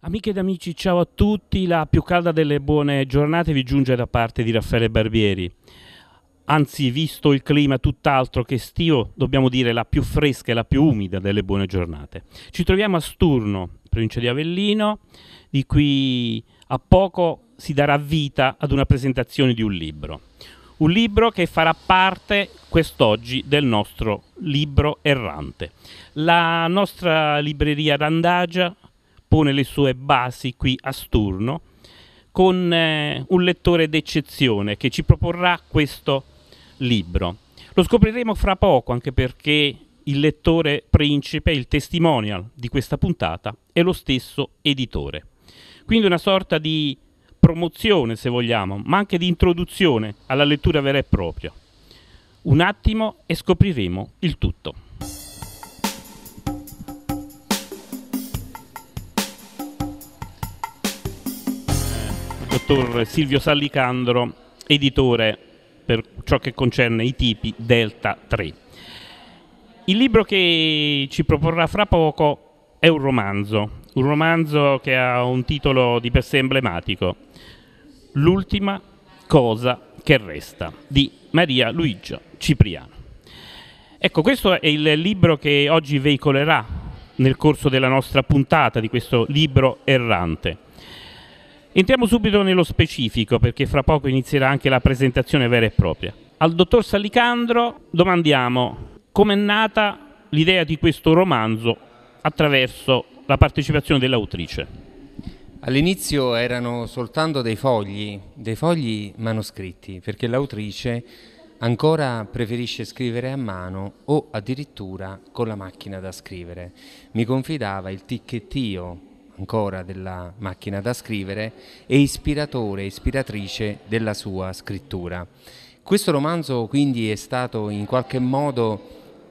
Amiche ed amici, ciao a tutti. La più calda delle buone giornate vi giunge da parte di Raffaele Barbieri. Anzi, visto il clima tutt'altro che estivo, dobbiamo dire la più fresca e la più umida delle buone giornate. Ci troviamo a Sturno, provincia di Avellino, di cui a poco si darà vita ad una presentazione di un libro. Un libro che farà parte quest'oggi del nostro libro errante. La nostra libreria Randagia pone le sue basi qui a Sturno con un lettore d'eccezione che ci proporrà questo libro. Lo scopriremo fra poco, anche perché il lettore principe, il testimonial di questa puntata, è lo stesso editore. Quindi una sorta di promozione, se vogliamo, ma anche di introduzione alla lettura vera e propria. Un attimo e scopriremo il tutto. Dottor Silvio Sallicandro, editore per ciò che concerne i tipi Delta 3. Il libro che ci proporrà fra poco è un romanzo che ha un titolo di per sé emblematico, L'ultima cosa che resta, di Maria Luigia Cipriano. Ecco, questo è il libro che oggi veicolerà nel corso della nostra puntata di questo libro errante. Entriamo subito nello specifico, perché fra poco inizierà anche la presentazione vera e propria. Al dottor Sallicandro domandiamo com'è nata l'idea di questo romanzo attraverso la partecipazione dell'autrice. All'inizio erano soltanto dei fogli manoscritti, perché l'autrice ancora preferisce scrivere a mano o addirittura con la macchina da scrivere. Mi confidava il ticchettio ancora della macchina da scrivere e ispiratrice della sua scrittura. Questo romanzo quindi è stato in qualche modo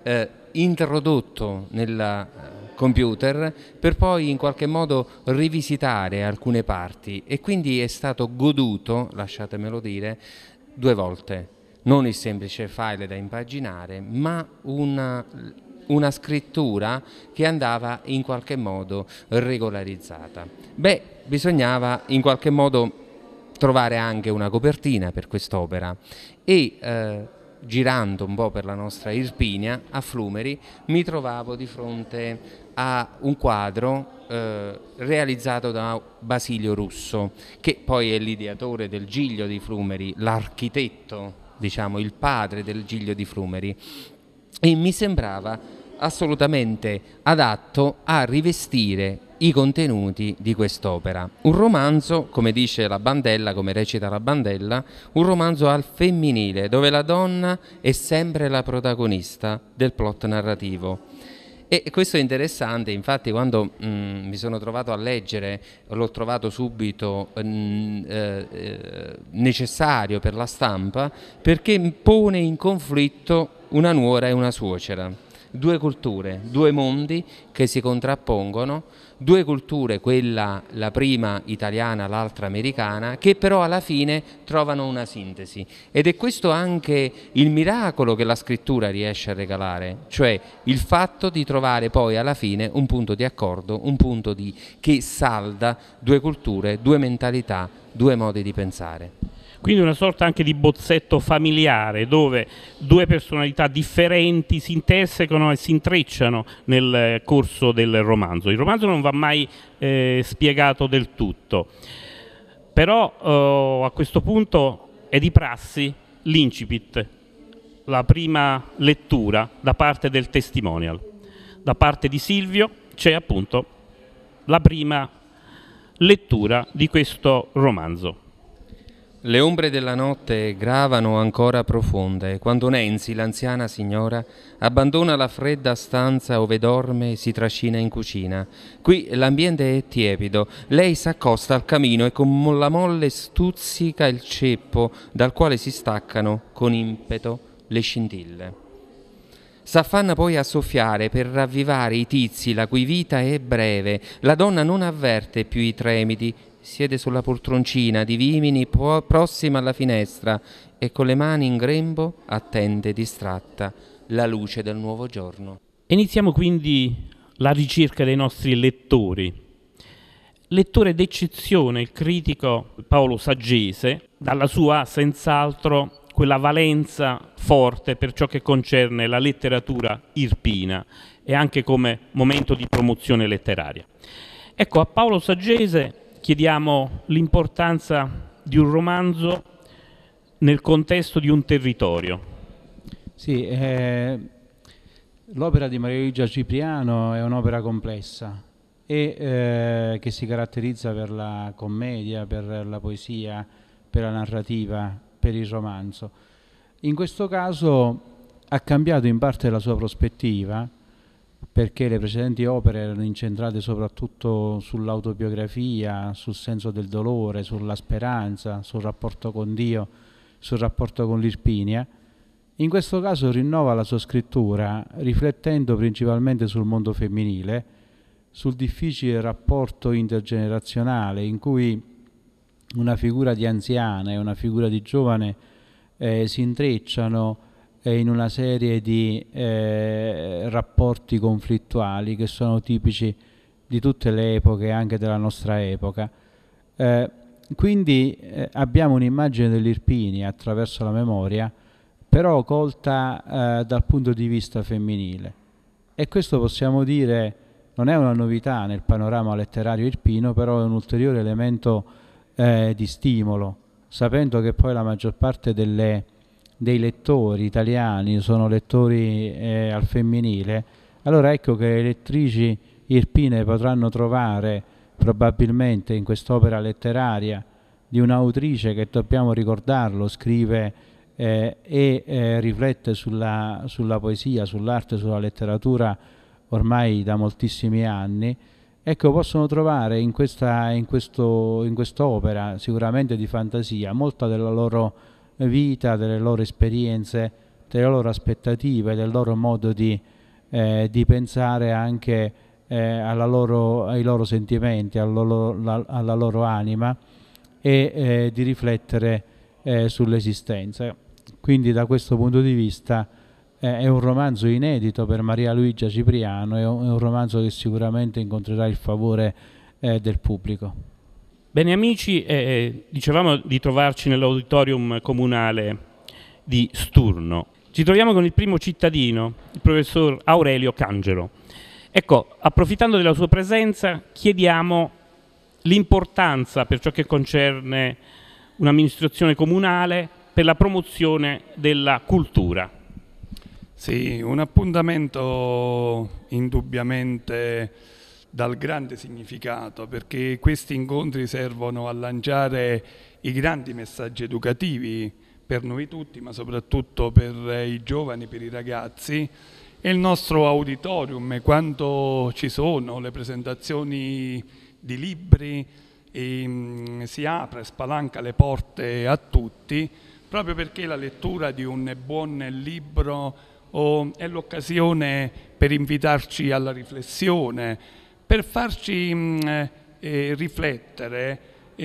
introdotto nel computer per poi in qualche modo rivisitare alcune parti e quindi è stato goduto, lasciatemelo dire, 2 volte. Non il semplice file da impaginare, ma una scrittura che andava in qualche modo regolarizzata. Bisognava in qualche modo trovare anche una copertina per quest'opera e girando un po' per la nostra Irpinia, a Flumeri, mi trovavo di fronte a un quadro realizzato da Basilio Russo, che poi è l'ideatore del Giglio di Flumeri, l'architetto, diciamo il padre del Giglio di Flumeri, e mi sembrava assolutamente adatto a rivestire i contenuti di quest'opera. Un romanzo, come dice la Bandella, come recita la Bandella, un romanzo al femminile, dove la donna è sempre la protagonista del plot narrativo. E questo è interessante, infatti quando mi sono trovato a leggere l'ho trovato subito necessario per la stampa, perché pone in conflitto una nuora e una suocera. 2 culture, 2 mondi che si contrappongono, 2 culture, quella la prima italiana, l'altra americana, che però alla fine trovano una sintesi. Ed è questo anche il miracolo che la scrittura riesce a regalare, cioè il fatto di trovare poi alla fine un punto di accordo, che salda 2 culture, 2 mentalità, 2 modi di pensare. Quindi una sorta anche di bozzetto familiare dove 2 personalità differenti si intersecano e si intrecciano nel corso del romanzo. Il romanzo non va mai spiegato del tutto, però a questo punto è di prassi l'incipit, la prima lettura da parte del testimonial. Da parte di Silvio c'è appunto la prima lettura di questo romanzo. Le ombre della notte gravano ancora profonde, quando Nancy, l'anziana signora, abbandona la fredda stanza ove dorme e si trascina in cucina. Qui l'ambiente è tiepido, lei s'accosta al camino e con la molle stuzzica il ceppo dal quale si staccano con impeto le scintille. S'affanna poi a soffiare per ravvivare i tizi la cui vita è breve. La donna non avverte più i tremiti, siede sulla poltroncina di vimini prossima alla finestra e con le mani in grembo attende distratta la luce del nuovo giorno. Iniziamo quindi la ricerca dei nostri lettori. lettore d'eccezione il critico Paolo Saggese, dalla sua senz'altro quella valenza forte per ciò che concerne la letteratura irpina e anche come momento di promozione letteraria. Ecco, a Paolo Saggese chiediamo l'importanza di un romanzo nel contesto di un territorio. Sì, l'opera di Maria Luigia Cipriano è un'opera complessa e che si caratterizza per la commedia, per la poesia, per la narrativa, per il romanzo. In questo caso ha cambiato in parte la sua prospettiva, perché le precedenti opere erano incentrate soprattutto sull'autobiografia, sul senso del dolore, sulla speranza, sul rapporto con Dio, sul rapporto con l'Irpinia. In questo caso rinnova la sua scrittura riflettendo principalmente sul mondo femminile, sul difficile rapporto intergenerazionale in cui una figura di anziana e una figura di giovane si intrecciano in una serie di rapporti conflittuali che sono tipici di tutte le epoche, anche della nostra epoca. Quindi abbiamo un'immagine dell'Irpinia attraverso la memoria, però colta dal punto di vista femminile. E questo, possiamo dire, non è una novità nel panorama letterario irpino, però è un ulteriore elemento di stimolo, sapendo che poi la maggior parte dei lettori italiani sono lettori al femminile. Allora ecco che le lettrici irpine potranno trovare probabilmente in quest'opera letteraria di un'autrice che, dobbiamo ricordarlo, scrive e riflette sulla poesia, sull'arte, sulla letteratura ormai da moltissimi anni. Ecco, possono trovare in quest'opera sicuramente di fantasia molta della loro vita, delle loro esperienze, delle loro aspettative, del loro modo di pensare anche ai loro sentimenti, alla loro anima e di riflettere sull'esistenza. Quindi da questo punto di vista è un romanzo inedito per Maria Luigia Cipriano, è un romanzo che sicuramente incontrerà il favore del pubblico. Bene amici, dicevamo di trovarci nell'auditorium comunale di Sturno. Ci troviamo con il primo cittadino, il professor Aurelio Cangelo. Ecco, approfittando della sua presenza, chiediamo l'importanza per ciò che concerne un'amministrazione comunale per la promozione della cultura. Sì, un appuntamento indubbiamente dal grande significato, perché questi incontri servono a lanciare i grandi messaggi educativi per noi tutti, ma soprattutto per i giovani, per i ragazzi. E il nostro auditorium, quando ci sono le presentazioni di libri, si apre, spalanca le porte a tutti, proprio perché la lettura di un buon libro è l'occasione per invitarci alla riflessione, per farci riflettere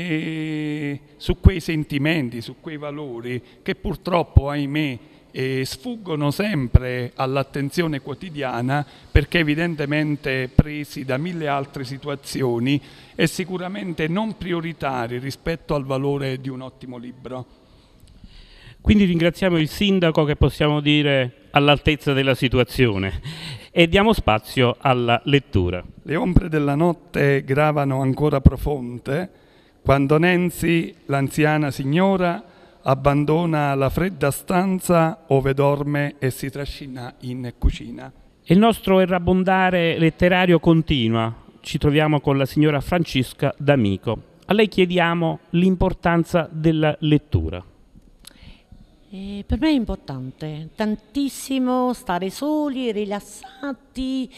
su quei sentimenti, su quei valori che purtroppo, ahimè, sfuggono sempre all'attenzione quotidiana, perché evidentemente presi da mille altre situazioni e sicuramente non prioritari rispetto al valore di un ottimo libro. Quindi ringraziamo il sindaco, che possiamo dire all'altezza della situazione, e diamo spazio alla lettura. Le ombre della notte gravano ancora profonde quando Nancy, l'anziana signora, abbandona la fredda stanza ove dorme e si trascina in cucina. Il nostro errabondare letterario continua. Ci troviamo con la signora Francesca D'Amico. A lei chiediamo l'importanza della lettura. Per me è importante, tantissimo, stare soli, rilassati,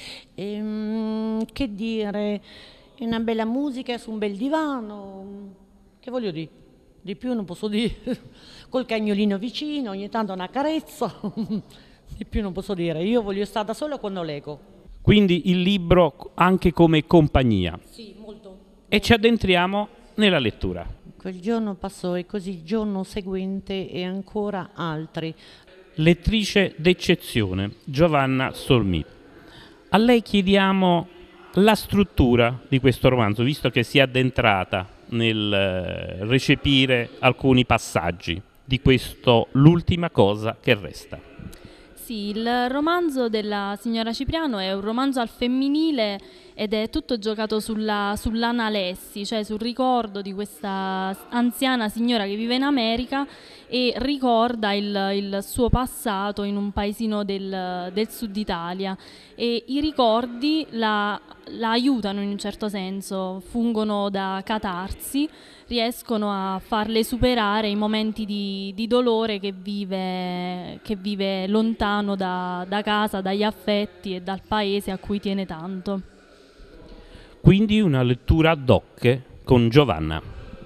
che dire, una bella musica su un bel divano, che voglio dire, di più non posso dire, col cagnolino vicino, ogni tanto una carezza, di più non posso dire, io voglio stare da sola quando leggo. Quindi il libro anche come compagnia. Sì, molto. E ci addentriamo nella lettura. Quel giorno passò e così il giorno seguente e ancora altri. Lettrice d'eccezione, Giovanna Solmit. A lei chiediamo la struttura di questo romanzo, visto che si è addentrata nel recepire alcuni passaggi di questo L'ultima cosa che resta. Sì, il romanzo della signora Cipriano è un romanzo al femminile ed è tutto giocato sull'analessi, cioè sul ricordo di questa anziana signora che vive in America e ricorda il suo passato in un paesino del sud Italia, e i ricordi la aiutano in un certo senso, fungono da catarsi, riescono a farle superare i momenti di dolore che vive lontano da casa, dagli affetti e dal paese a cui tiene tanto. Quindi una lettura ad hoc con Giovanna.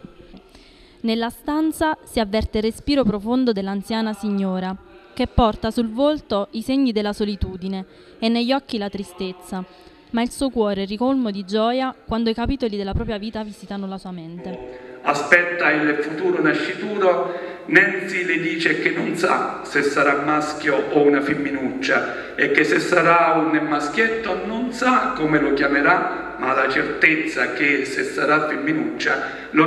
Nella stanza si avverte il respiro profondo dell'anziana signora, che porta sul volto i segni della solitudine e negli occhi la tristezza, ma il suo cuore è ricolmo di gioia quando i capitoli della propria vita visitano la sua mente. Aspetta il futuro nascituro. Nancy le dice che non sa se sarà maschio o una femminuccia e che se sarà un maschietto non sa come lo chiamerà, ma ha la certezza che se sarà femminuccia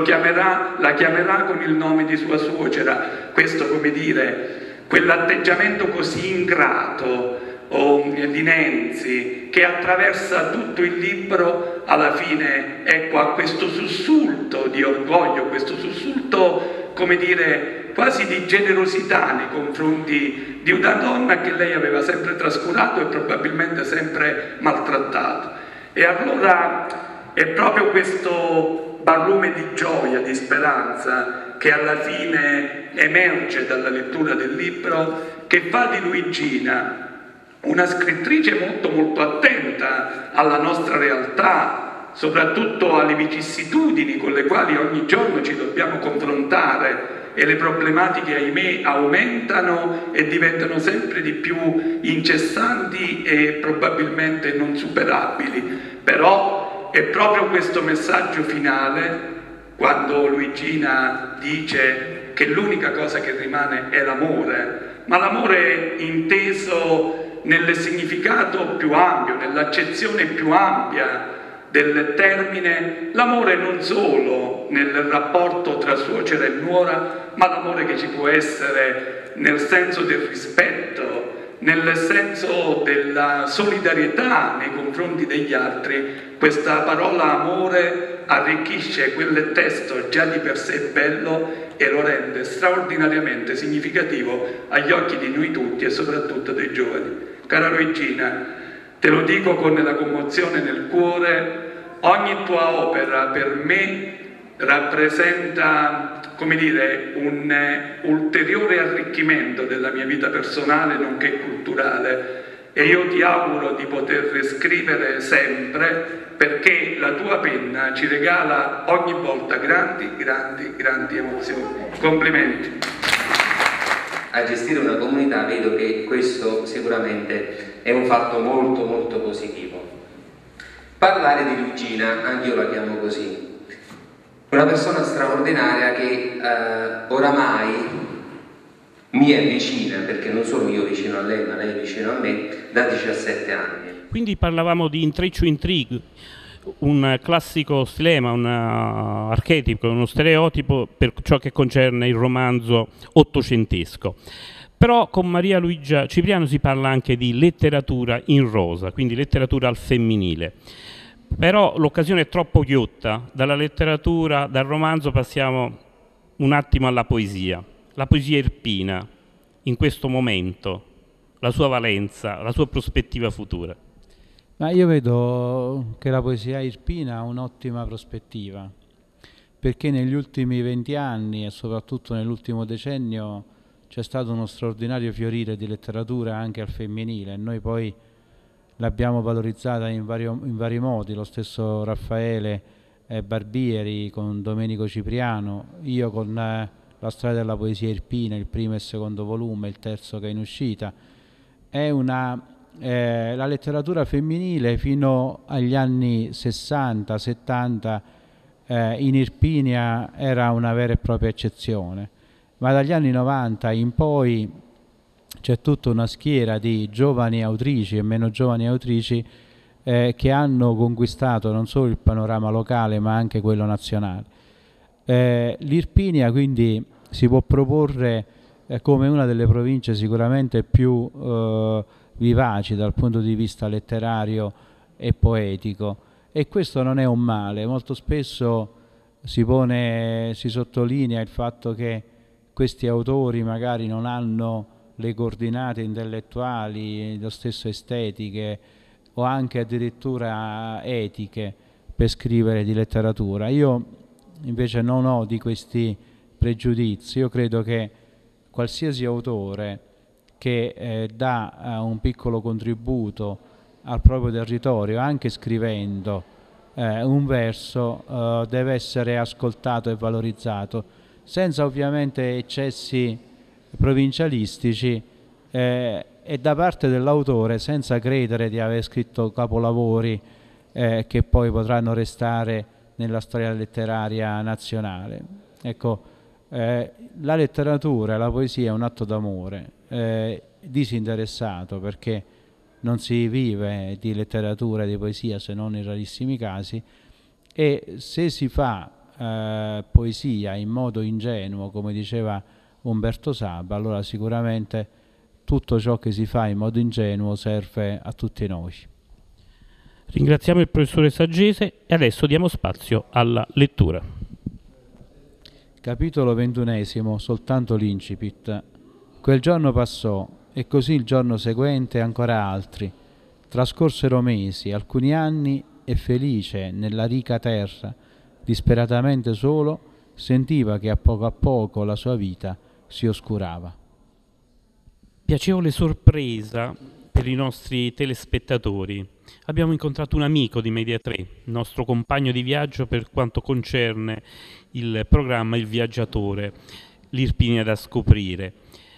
la chiamerà con il nome di sua suocera. Questo, come dire, quell'atteggiamento così ingrato di Nancy, che attraversa tutto il libro, alla fine ecco, ha questo sussulto di orgoglio, questo sussulto, come dire, quasi di generosità nei confronti di una donna che lei aveva sempre trascurato e probabilmente sempre maltrattato. E allora è proprio questo barlume di gioia, di speranza, che alla fine emerge dalla lettura del libro, che fa di Luigina una scrittrice molto molto attenta alla nostra realtà, soprattutto alle vicissitudini con le quali ogni giorno ci dobbiamo confrontare, e le problematiche, ahimè, aumentano e diventano sempre di più incessanti e probabilmente non superabili. Però è proprio questo messaggio finale, quando Luigina dice che l'unica cosa che rimane è l'amore, ma l'amore inteso nel significato più ampio, nell'accezione più ampia del termine, l'amore non solo nel rapporto tra suocera e nuora, ma l'amore che ci può essere nel senso del rispetto, nel senso della solidarietà nei confronti degli altri. Questa parola amore arricchisce quel testo già di per sé bello e lo rende straordinariamente significativo agli occhi di noi tutti e soprattutto dei giovani. Cara Luigina, te lo dico con la commozione nel cuore, ogni tua opera per me rappresenta, come dire, un ulteriore arricchimento della mia vita personale nonché culturale, e io ti auguro di poter scrivere sempre, perché la tua penna ci regala ogni volta grandi emozioni. Complimenti. A gestire una comunità vedo che questo sicuramente è un fatto molto molto positivo. Parlare di Luigina, anche io la chiamo così, una persona straordinaria che oramai mi è vicina, perché non sono io vicino a lei, ma lei è vicino a me, da 17 anni. Quindi parlavamo di intreccio intrigue, un classico stilema, un archetipo, uno stereotipo per ciò che concerne il romanzo ottocentesco. Però con Maria Luigia Cipriano si parla anche di letteratura in rosa, quindi letteratura al femminile. Però l'occasione è troppo ghiotta, dalla letteratura, dal romanzo passiamo un attimo alla poesia. La poesia irpina, in questo momento, la sua valenza, la sua prospettiva futura. Ma io vedo che la poesia irpina ha un'ottima prospettiva, perché negli ultimi 20 anni e soprattutto nell'ultimo decennio c'è stato uno straordinario fiorire di letteratura anche al femminile, e noi poi l'abbiamo valorizzata in vari modi, lo stesso Raffaele Barbieri con Domenico Cipriano, io con La storia della poesia irpina, il primo e il secondo volume, il terzo che è in uscita. È la letteratura femminile fino agli anni 60-70 in Irpinia era una vera e propria eccezione, ma dagli anni 90 in poi c'è tutta una schiera di giovani autrici e meno giovani autrici che hanno conquistato non solo il panorama locale ma anche quello nazionale. L'Irpinia quindi si può proporre come una delle province sicuramente più vivaci dal punto di vista letterario e poetico, e questo non è un male. Molto spesso si sottolinea il fatto che questi autori magari non hanno le coordinate intellettuali, lo stesso estetiche o anche addirittura etiche per scrivere di letteratura. Io invece non ho di questi pregiudizi. Io credo che qualsiasi autore che dà un piccolo contributo al proprio territorio, anche scrivendo un verso, deve essere ascoltato e valorizzato, senza ovviamente eccessi provincialistici, e da parte dell'autore senza credere di aver scritto capolavori che poi potranno restare nella storia letteraria nazionale. Ecco, la letteratura, la poesia è un atto d'amore disinteressato, perché non si vive di letteratura e di poesia se non in rarissimi casi, e se si fa poesia in modo ingenuo, come diceva Umberto Saba, allora sicuramente tutto ciò che si fa in modo ingenuo serve a tutti noi. Ringraziamo il professore Saggese e adesso diamo spazio alla lettura. Capitolo 21, soltanto l'incipit. Quel giorno passò, e così il giorno seguente ancora altri. Trascorsero mesi, alcuni anni, e felice nella rica terra, disperatamente solo, sentiva che a poco la sua vita si oscurava. Piacevole sorpresa per i nostri telespettatori. Abbiamo incontrato un amico di Media 3, nostro compagno di viaggio per quanto concerne il programma Il Viaggiatore, l'Irpinia da scoprire.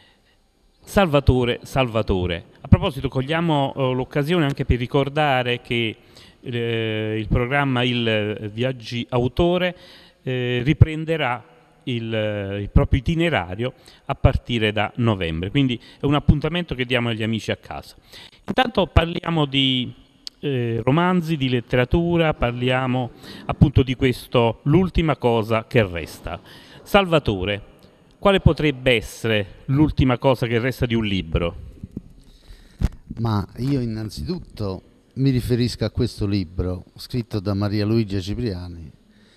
Salvatore. A proposito, cogliamo l'occasione anche per ricordare che il programma Il Viaggi Autore riprenderà il proprio itinerario a partire da novembre, quindi è un appuntamento che diamo agli amici a casa. Intanto parliamo di romanzi, di letteratura, parliamo appunto di questo L'ultima cosa che resta. Salvatore, quale potrebbe essere l'ultima cosa che resta di un libro? Ma io innanzitutto mi riferisco a questo libro scritto da Maria Luigia Cipriani.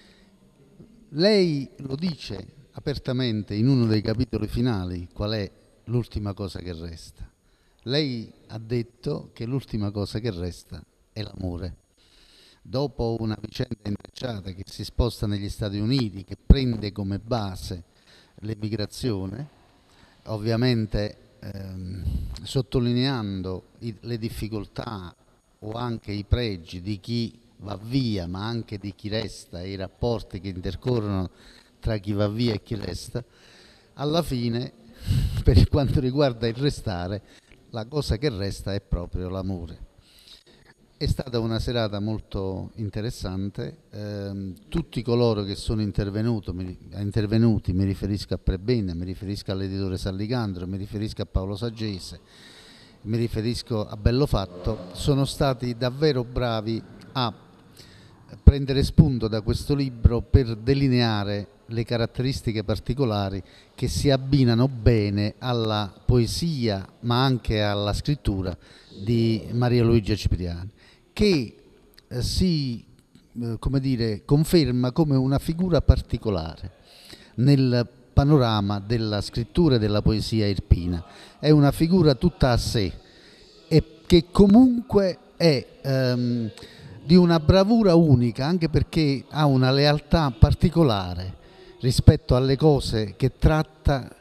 Lei lo dice apertamente in uno dei capitoli finali qual è l'ultima cosa che resta. Lei ha detto che l'ultima cosa che resta è l'amore. Dopo una vicenda intrecciata che si sposta negli Stati Uniti, che prende come base l'emigrazione, ovviamente sottolineando le difficoltà o anche i pregi di chi va via, ma anche di chi resta, e i rapporti che intercorrono tra chi va via e chi resta, alla fine, per quanto riguarda il restare, la cosa che resta è proprio l'amore. È stata una serata molto interessante, tutti coloro che sono intervenuti, mi riferisco a Prebene, mi riferisco all'editore Sallicandro, mi riferisco a Paolo Saggese, mi riferisco a Bellofatto, sono stati davvero bravi a prendere spunto da questo libro per delineare le caratteristiche particolari che si abbinano bene alla poesia ma anche alla scrittura di Maria Luigia Cipriani, che si conferma come una figura particolare nel panorama della scrittura e della poesia irpina. È una figura tutta a sé e che comunque è di una bravura unica, anche perché ha una lealtà particolare rispetto alle cose che tratta,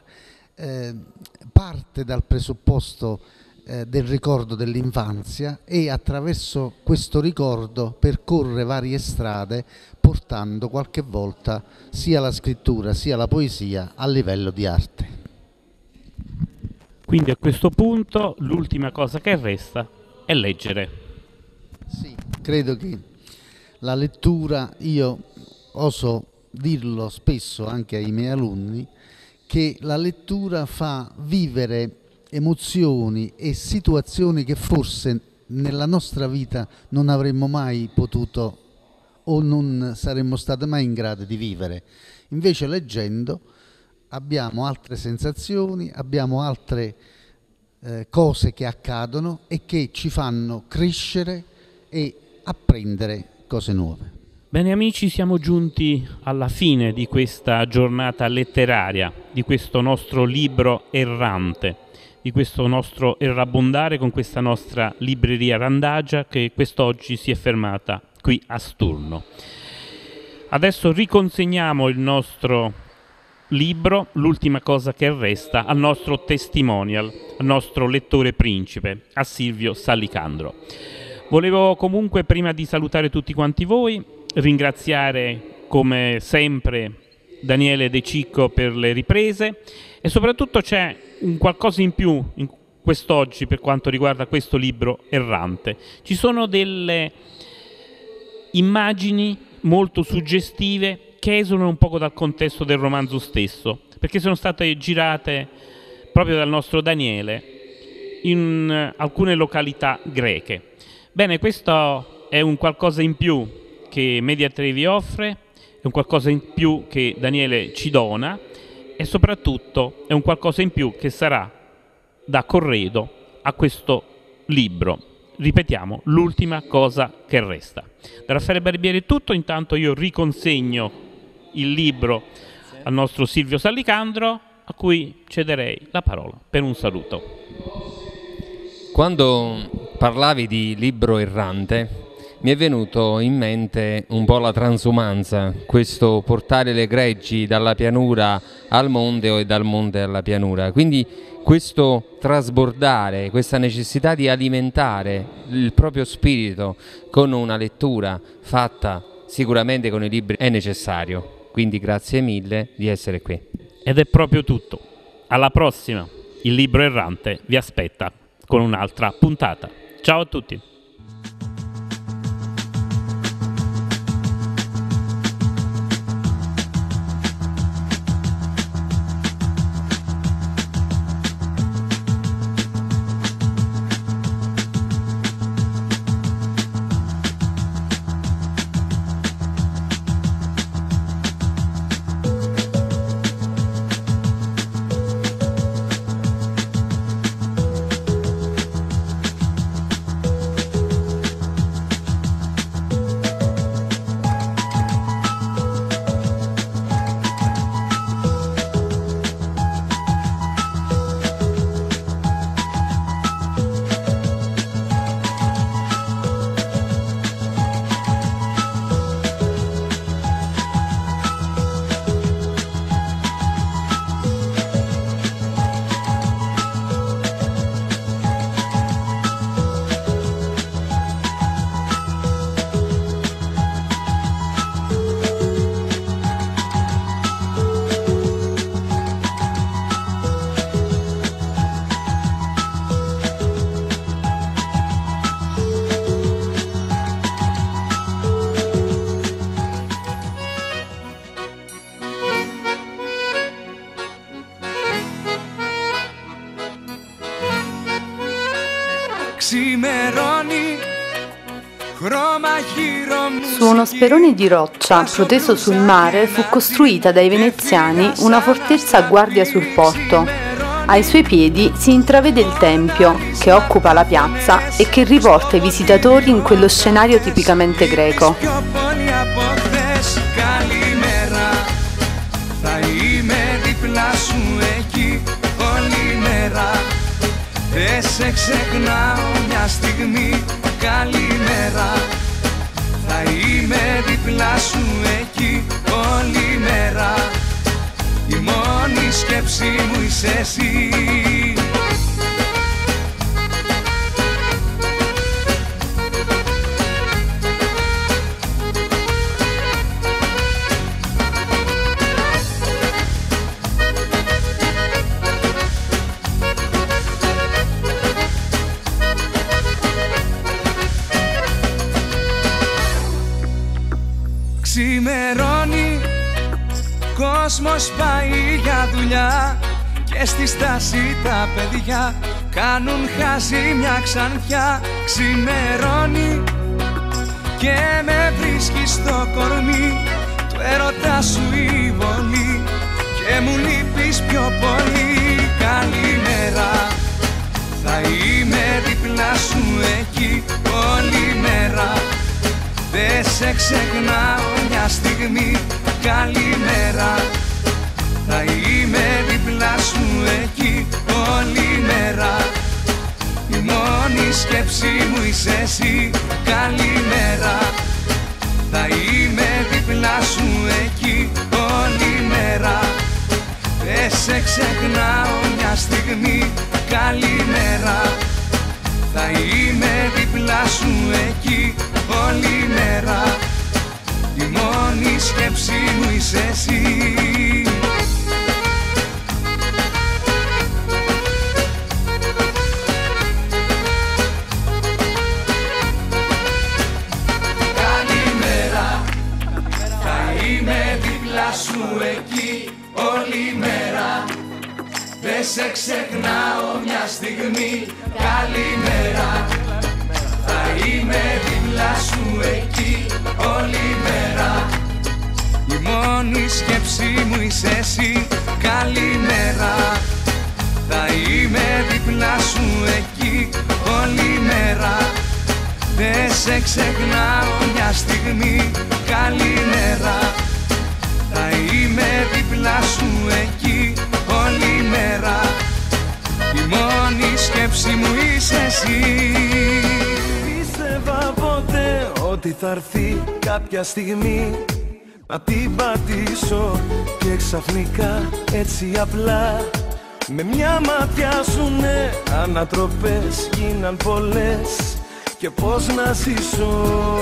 parte dal presupposto del ricordo dell'infanzia e attraverso questo ricordo percorre varie strade, portando qualche volta sia la scrittura sia la poesia a livello di arte. Quindi a questo punto l'ultima cosa che resta è leggere. Sì, credo che la lettura, io oso dirlo spesso anche ai miei alunni, che la lettura fa vivere emozioni e situazioni che forse nella nostra vita non avremmo mai potuto o non saremmo stati mai in grado di vivere. Invece leggendo abbiamo altre sensazioni, abbiamo altre cose che accadono e che ci fanno crescere e apprendere cose nuove. Bene amici, siamo giunti alla fine di questa giornata letteraria, di questo nostro libro errante, di questo nostro errabondare con questa nostra libreria Randagia che quest'oggi si è fermata qui a Sturno. Adesso riconsegniamo il nostro libro, L'ultima cosa che resta, al nostro testimonial, al nostro lettore principe, a Silvio Sallicandro. Volevo comunque, prima di salutare tutti quanti voi, ringraziare come sempre Daniele De Cicco per le riprese e soprattutto c'è un qualcosa in più in quest'oggi per quanto riguarda questo libro errante. Ci sono delle immagini molto suggestive che esulano un poco dal contesto del romanzo stesso, perché sono state girate proprio dal nostro Daniele in alcune località greche. Bene, questo è un qualcosa in più che Media Trevi offre, è un qualcosa in più che Daniele ci dona e soprattutto è un qualcosa in più che sarà da corredo a questo libro. Ripetiamo, l'ultima cosa che resta. Da Raffaele Barbieri è tutto, intanto io riconsegno il libro al nostro Silvio Sallicandro, a cui cederei la parola per un saluto. Quando parlavi di libro errante mi è venuto in mente un po' la transumanza, questo portare le greggi dalla pianura al monte e dal monte alla pianura, quindi questo trasbordare, questa necessità di alimentare il proprio spirito con una lettura fatta sicuramente con i libri è necessario. Quindi grazie mille di essere qui. Ed è proprio tutto. Alla prossima. Il libro errante vi aspetta con un'altra puntata. Ciao a tutti. Su uno sperone di roccia proteso sul mare fu costruita dai veneziani una fortezza a guardia sul porto. Ai suoi piedi si intravede il tempio, che occupa la piazza e che riporta i visitatori in quello scenario tipicamente greco. Δεν σε ξεχνάω μια στιγμή, καλημέρα. Θα είμαι δίπλα σου εκεί όλη μέρα. Η μόνη σκέψη μου είσαι εσύ. Ξημερώνει, κόσμος πάει για δουλειά και στη στάση τα παιδιά κάνουν χάσει μια ξανθιά. Ξημερώνει και με βρίσκει στο κορμί του έρωτα σου η βολή και μου λείπεις πιο πολύ. Καλημέρα, θα είμαι δίπλα σου εκεί όλη μέρα. Δεν σε ξεχνάω μια στιγμή. Καλημέρα, θα είμαι δίπλα σου εκεί όλη μέρα. Η μόνη σκέψη μου είσαι εσύ. Καλημέρα, θα είμαι δίπλα σου εκεί όλη μέρα. Δεν σε ξεχνάω μια στιγμή. Καλημέρα, θα είμαι δίπλα σου εκεί όλη μέρα. Η μόνη σκέψη μου είσαι εσύ. Καλημέρα, θα είμαι δίπλα σου εκεί όλη μέρα. Δεν σε ξεχνάω μια στιγμή. Καλημέρα, θα είμαι δίπλα σου εκεί όλη μέρα. Η μόνη σκέψη μου είσαι εσύ. Καλημέρα, θα είμαι δίπλα σου εκεί όλη μέρα. Δεν σε ξεχνάω μια στιγμή. Καλημέρα, θα είμαι δίπλα σου εκεί όλη μέρα. Η μόνη σκέψη μου είσαι εσύ. Πίστευα ποτέ ότι θα έρθει κάποια στιγμή να την πατήσω και ξαφνικά έτσι απλά με μια ματιά σου ναι, ανατροπές γίναν πολλές και πώς να ζήσω.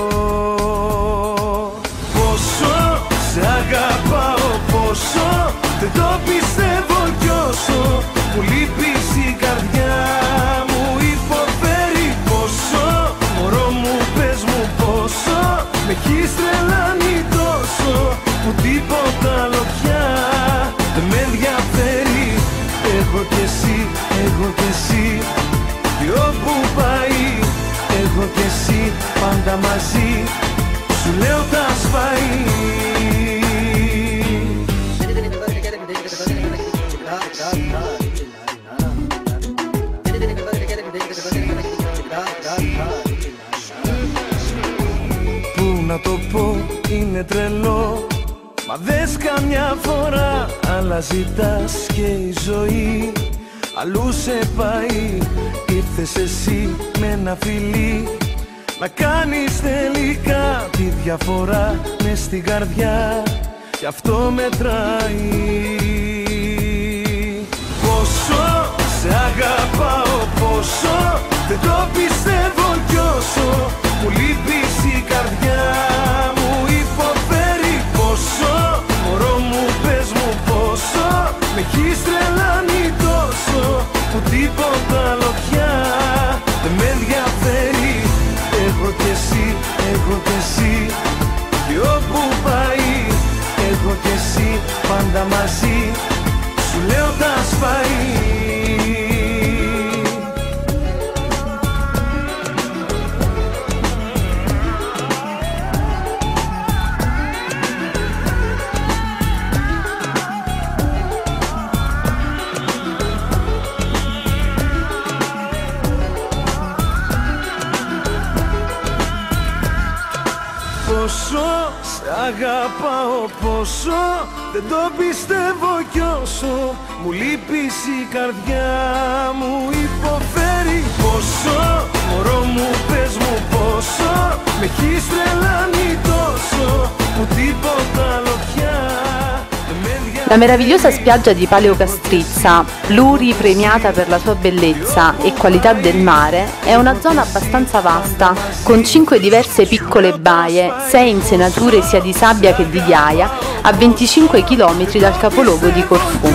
Πόσο σε αγαπάω, πόσο δεν το πιστεύω κι όσο μου λείπεις η καρδιά μου υποφέρει. Πόσο μωρό μου πες μου πόσο με έχεις τρελάνει τόσο που τίποτα άλλο πια δεν με ενδιαφέρει. Εγώ κι εσύ, εγώ κι εσύ κι όπου πάει εγώ κι εσύ πάντα μαζί σου λέω τα σπάει. Πού να το πω είναι τρελό μα δες καμιά φορά άλλα ζητάς και η ζωή αλλού σε πάει. Ήρθες εσύ με ένα φιλί να κάνεις τελικά τη διαφορά μες στην καρδιά κι αυτό μετράει. Πόσο σε αγαπάω, πόσο δεν το πιστεύω κι όσο μου λείπεις η καρδιά μου υποφέρει. Πόσο μωρό μου πες μου πόσο με έχεις τρελάνει τόσο που τίποτα άλλο πια δεν με ενδιαφέρει. Εγώ κι εσύ, εγώ κι εσύ και όπου πάει εγώ κι εσύ πάντα μαζί σου λέω τα σπάει. Πόσο σε αγαπάω, πόσο δεν το πιστεύω κι όσο μου λείπεις η καρδιά μου υποφέρει. Πόσο μωρό μου πες μου πόσο με έχεις τρελάνει τόσο που τίποτα άλλο πια. La meravigliosa spiaggia di Paleocastrizza, pluripremiata per la sua bellezza e qualità del mare, è una zona abbastanza vasta, con 5 diverse piccole baie, 6 insenature sia di sabbia che di ghiaia, a 25 km dal capoluogo di Corfù.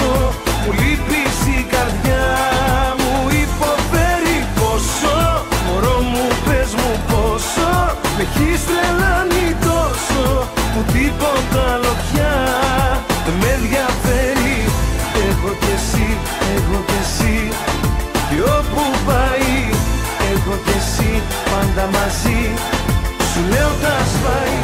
Δεν με ενδιαφέρει, εγώ κι εσύ, εγώ κι εσύ κι όλα μαζί, σου λέω τα σφάει.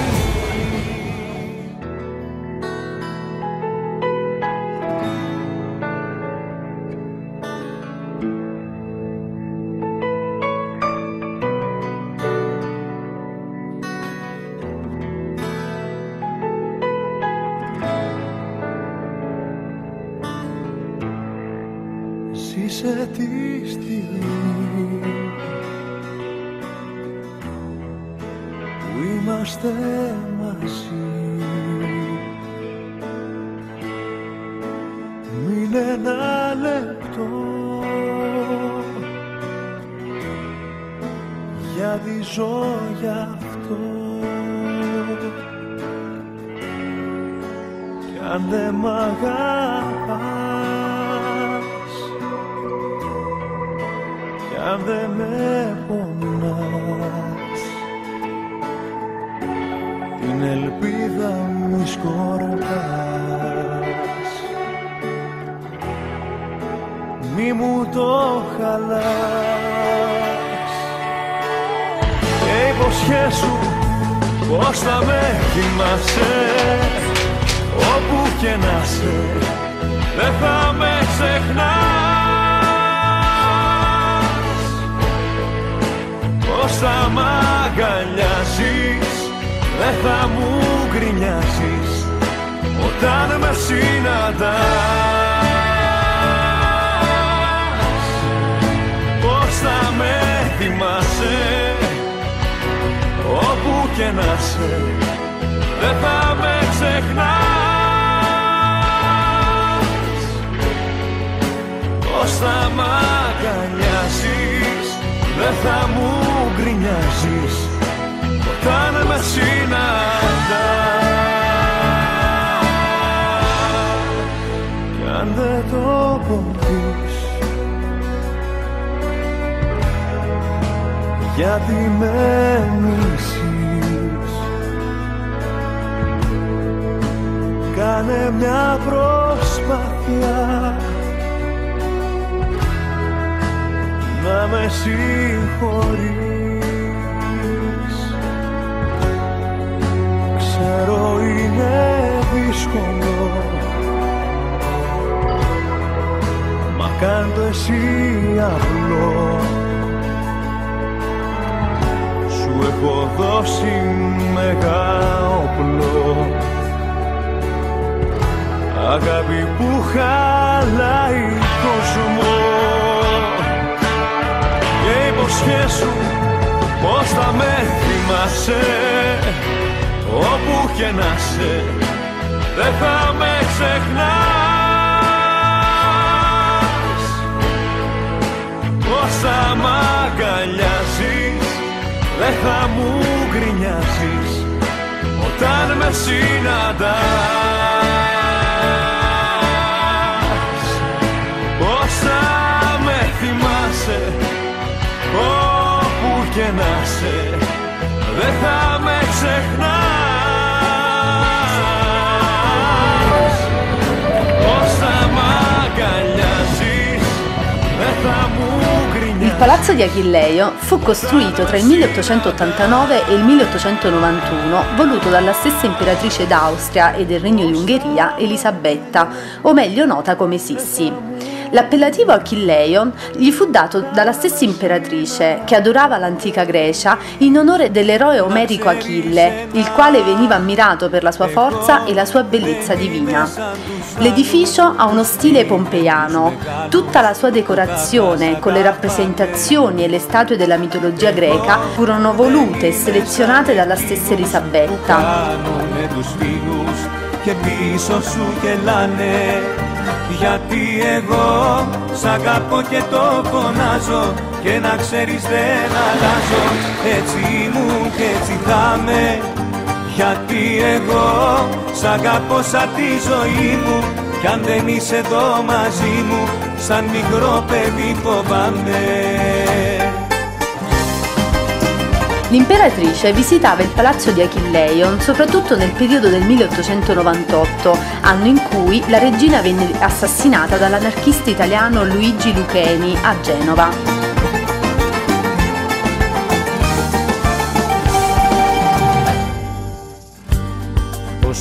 Ζήσε τη στιγμή που είμαστε μαζί. Μείνε ένα λεπτό, γιατί ζω γι' αυτό. Κι αν δεν μ' αγαπάς, αν δεν με πονάς, την ελπίδα μου σκορπάς. Μη μου το χαλάς και υποσχέσου πως θα με θυμάσαι, όπου και να σε, δεν θα με ξεχνάς. Πως θα μ' αγκαλιάσεις, δεν θα μου γκρινιάσεις όταν με συναντάς. Πως θα με θυμάσαι, όπου και να σε, δεν θα με ξεχνάς. Πως θα μ' αγκαλιάσεις, δεν θα μου γκρινιάζεις όταν με συναντάς. Κι αν δεν το πονείς, γιατί με μισείς, κάνε μια προσπάθεια να με συγχωρείς. Ξέρω είναι δύσκολο, μα κάν' το εσύ απλό. Σου έχω δώσει μεγάλο όπλο, αγάπη που χαλάει κόσμο. Και υποσχέσου πως θα με θυμάσαι, όπου και να σε, δεν θα με ξεχνάς. Πως θα μ' αγκαλιάζεις, δεν θα μου γκρινιάζεις όταν με συναντάς. Πως θα με θυμάσαι, όπου και να σε, δεν θα με ξεχνάς. Πως θα μ' αγκαλιάζεις, δεν θα μου γκρινιάζεις. Il palazzo di Achilleio fu costruito tra il 1889 e il 1891, voluto dalla stessa imperatrice d'Austria e del Regno di Ungheria Elisabetta, o meglio nota come Sissi. L'appellativo Achilleio gli fu dato dalla stessa imperatrice, che adorava l'antica Grecia, in onore dell'eroe omerico Achille, il quale veniva ammirato per la sua forza e la sua bellezza divina. L'edificio ha uno stile pompeiano. Tutta la sua decorazione, con le rappresentazioni e le statue della mitologia greca, furono volute e selezionate dalla stessa Elisabetta. Γιατί εγώ σ' αγαπώ και το φωνάζω, και να ξέρεις δεν αλλάζω. Έτσι ήμουν και έτσι θα είμαι, γιατί εγώ σ' αγαπώ σαν τη ζωή μου. Κι αν δεν είσαι εδώ μαζί μου, σαν μικρό παιδί φοβάμαι. L'imperatrice visitava il palazzo di Achilleio soprattutto nel periodo del 1898, anno in cui la regina venne assassinata dall'anarchista italiano Luigi Lucchesi a Genova.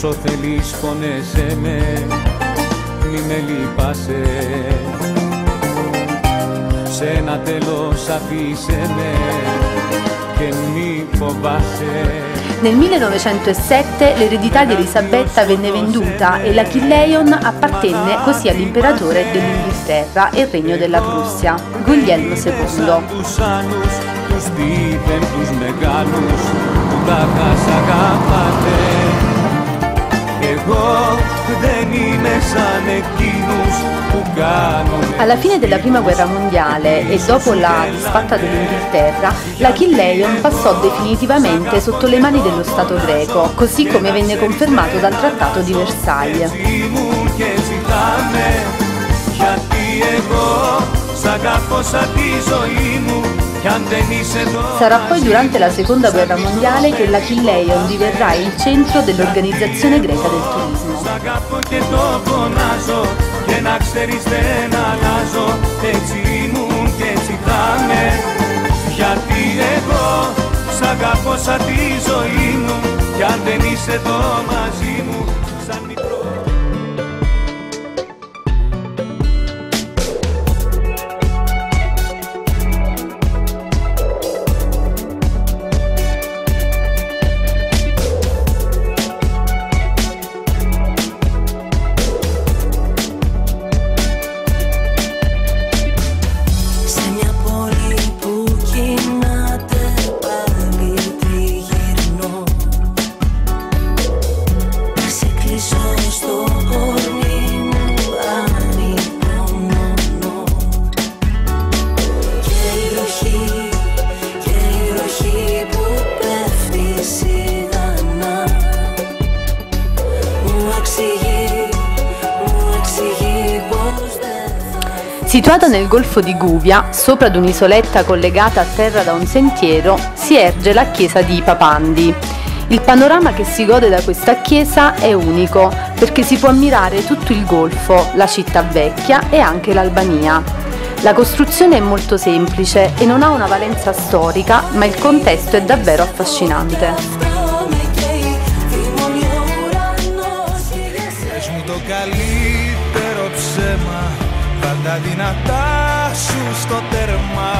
όσο θέλεις πονέσαι με, μη με λυπάσαι. Σε ένα τέλος αφήσε με και μη φοβάσαι. Nel 1907 l'eredità di Elisabetta venne venduta e la Achilleon appartenne così all'imperatore dell'Inghilterra e regno della Prussia, Guglielmo II. Alla fine della prima guerra mondiale e dopo la disfatta dell'Inghilterra, l'Achilleon passò definitivamente sotto le mani dello Stato greco, così come venne confermato dal Trattato di Versailles. Sarà poi durante la seconda guerra mondiale che l'Achilleon diverrà il centro dell'organizzazione greca del turismo. Situata nel golfo di Guvia, sopra ad un'isoletta collegata a terra da un sentiero, si erge la chiesa di Papandi. Il panorama che si gode da questa chiesa è unico, perché si può ammirare tutto il golfo, la città vecchia e anche l'Albania. La costruzione è molto semplice e non ha una valenza storica, ma il contesto è davvero affascinante. Πάντα δυνατά σου στο τέρμα,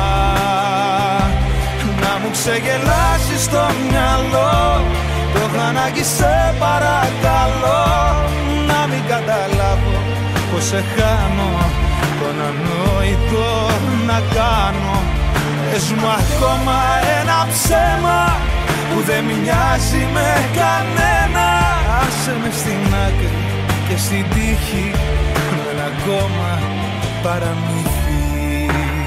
να μου ξεγελάσεις το μυαλό. Το έχω ανάγκη, σε παρακαλώ, να μην καταλάβω πως σε χάνω. Τον ανόητο να κάνω. Πες μου ακόμα ένα ψέμα που δεν μοιάζει με κανένα. Άσε με στην άκρη και στην τύχη με ένα ακόμα παραμύθι.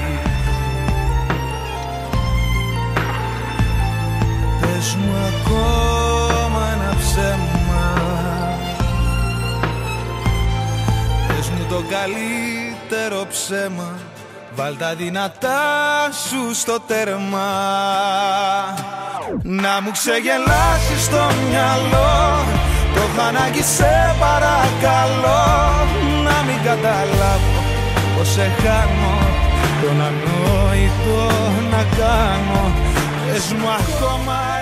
Πες μου ακόμα ένα ψέμα. Πες μου το καλύτερο ψέμα. Βάλ' τα δυνατά σου στο τέρμα. Να μου ξεγελάσεις το μυαλό. Το έχω ανάγκη, σε παρακαλώ, να μην καταλάβω πως σε χάνω. Τον ανόητο να κάνω. Πες μου ακόμα